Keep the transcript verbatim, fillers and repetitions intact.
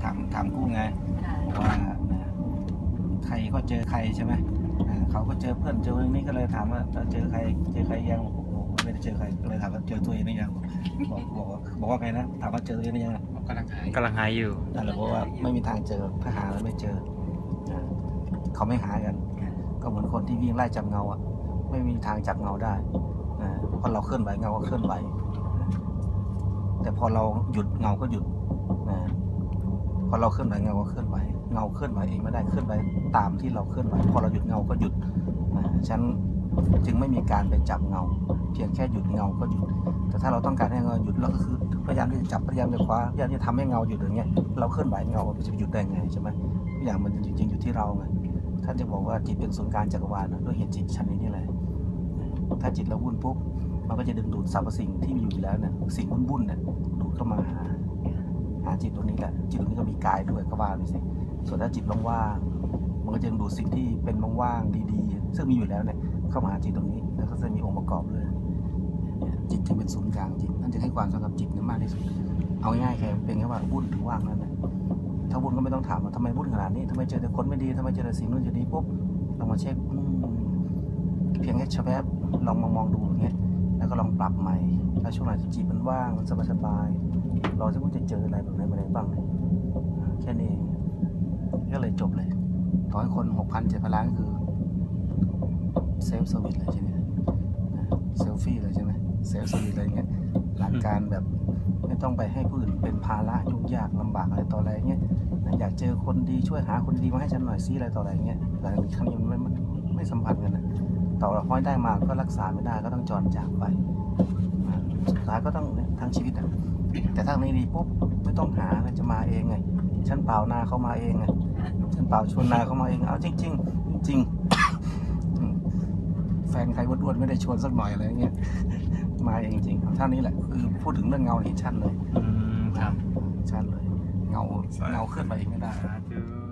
ถามถามกู้ไงว่าใครก็เจอใครใช่ไหมเขาก็เจอเพื่อนเจอเรื่องนี้ก็เลยถามว่าเจอใครเจอใครยังไม่ได้เจอใครก็เลยถามว่าเจอตัวเองหรือยังบอกบอกบอกว่าไงนะถามว่าเจอตัวเองหรือยังกำลังหายกำลังหายอยู่นั่นแหละเพราะว่าไม่มีทางเจอถ้าหาแล้วไม่เจอเขาไม่หากันก็เหมือนคนที่วิ่งไล่จับเงาอ่ะไม่มีทางจับเงาได้เพราะเราเคลื่อนไหวเงาก็เคลื่อนไหวแต่พอเราหยุดเงาก็หยุดพอเราเคลื่อนไหวเงาก็เคลื่อนไหวเงาเคลื่อนไหวเองไม่ได้เคลื่อนไหวตามที่เราเคลื่อนไหวพอเราหยุดเงาก็หยุดฉันจึงไม่มีการไปจับเงาเพียงแค่หยุดเงาก็หยุดแต่ถ้าเราต้องการให้เงาหยุดเราก็คือพยายามที่จะจับพยายามจะคว้าพยายามจะทำให้เงาหยุดอย่างเงี้ยเราเคลื่อนไหวเงามันจะหยุดได้ไงใช่ไหมทุกอย่างมันจริงๆอยู่ที่เราไงท่านจะบอกว่าจิตเป็นศูนย์กลางจักรวาลด้วยเหตุจิตชั้นนี้นี่แหละถ้าจิตเราวุ่นปุ๊บมันก็จะดึงดูดสรรพสิ่งที่มีอยู่แล้วเนี่ยสิ่งวุ่นๆเนี่ยดูดเข้ามาหาหาจิตตรงนี้แหละจิตตรงนี้ก็มีกายด้วยก็ว่าไปสิส่วนถ้าจิตว่างๆมันก็จะดึงดูดสิ่งที่เป็นว่างๆดีๆซึ่งมีอยู่แล้วเนี่ยเข้ามาหาจิตตรงนี้แล้วก็จะมีองค์ประกอบเลยจิตจึงเป็นศูนย์กลางจิตนั่นจะให้ความสำคัญจิตมากที่สุดเอาง่ายๆแค่เป็นแค่ว่าวุ่นหรือว่างนั่นแหละถ้าวุ่นก็ไม่ต้องถามว่าทำไมวุ่นขนาดนี้ทำไมเจอแต่คนไม่ดีทำไมเจอแต่สิ่งนู้นสิ่งนี้ปุ๊บเรามาเช็คเพียงแค่ชะแวบลองมองมองดูอย่างเงี้ยแล้วก็ลองปรับใหม่ถ้าช่วงไหนที่จิตมันว่างมันสบายๆเราจะว่าจะเจออะไรแบบไหนอะไรบ้างแค่นี้เองก็เลยจบเลยต่อให้คนหกพันเจ็ดพันล้านก็คือเซลฟ์เซอร์วิสเลยใช่ไหมเซลฟี่เลยใช่ไหมเซลฟ์เซอร์วิสอะไรเงี้ยหลักการแบบไม่ต้องไปให้ผู้อื่นเป็นภาระยุ่งยากลำบากอะไรต่ออะไรเงี้ยอยากเจอคนดีช่วยหาคนดีมาให้ฉันหน่อยซิอะไรต่ออะไรเงี้ยแต่ครั้งนี้มันไม่ไม่สัมพันธ์กันนะต่อเราห้อยได้มาก็รักษาไม่ได้ก็ต้องจรจากไปสุดท้ายก็ต้องทั้งชีวิตอ่ะแต่ถ้าไม่ดีปุ๊บไม่ต้องหาจะมาเองไงฉันเปล่านาเขามาเองไงฉันเปล่าชวนนาเขามาเองเอาจริงจริงจริงแฟนใครอ้วนๆไม่ได้ชวนสักหน่อยอะไรเงี้ยมาเองจริงเท่านี้แหละคือพูดถึงเรื่องเงาเห็นชัดเลยอืมครับชัดเลยเงาเงาเคลื่อนไปเองไม่ได้